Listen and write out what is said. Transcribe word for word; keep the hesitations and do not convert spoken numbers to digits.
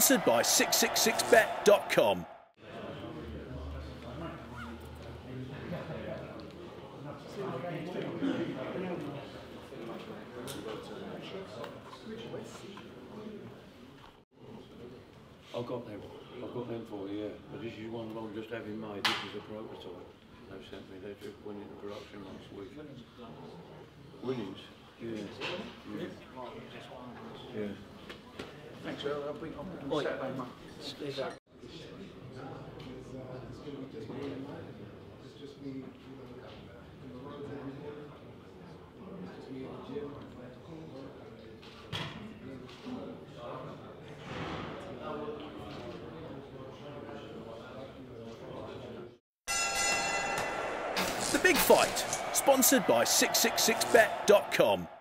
Sponsored by six six six bet dot com. I've got them. I've got them for you, yeah. But this is one I'm just having made. This is a prototype. They've sent me. They just went into production last week. Winnings? Yeah. Yeah. Yeah. Thanks, Earl. I'll bring on Oi. Saturday, mate. Leave that. The Big Fight, sponsored by six six six bet dot com.